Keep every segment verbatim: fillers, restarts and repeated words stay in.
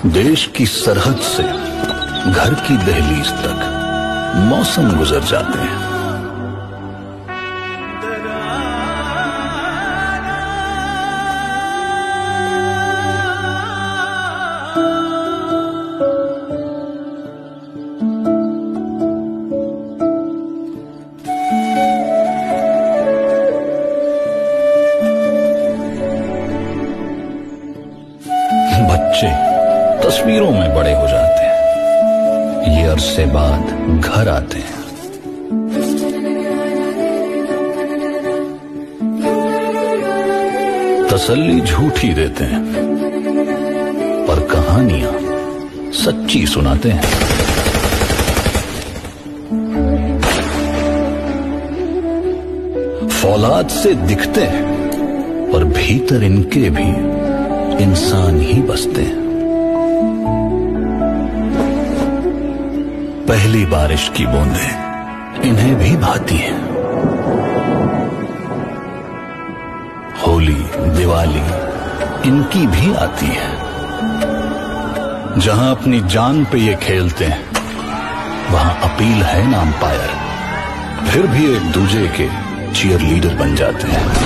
देश की सरहद से घर की दहलीज तक मौसम गुजर जाते हैं। बच्चे तस्वीरों में बड़े हो जाते हैं, ये अरसे बाद घर आते हैं। तसल्ली झूठी देते हैं पर कहानियां सच्ची सुनाते हैं। फौलाद से दिखते हैं पर भीतर इनके भी इंसान ही बसते हैं। पहली बारिश की बूंदें इन्हें भी भाती हैं। होली दिवाली इनकी भी आती है। जहां अपनी जान पे ये खेलते हैं वहां अपील है ना अंपायर, फिर भी एक दूजे के चीयर लीडर बन जाते हैं।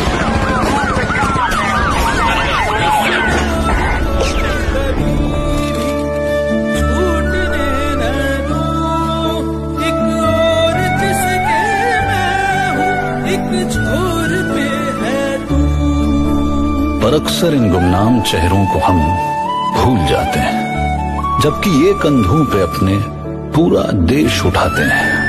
पर अक्सर इन गुमनाम चेहरों को हम भूल जाते हैं, जबकि ये कंधों पे अपने पूरा देश उठाते हैं।